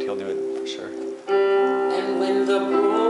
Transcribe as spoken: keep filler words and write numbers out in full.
around, he'll do it for sure. And when the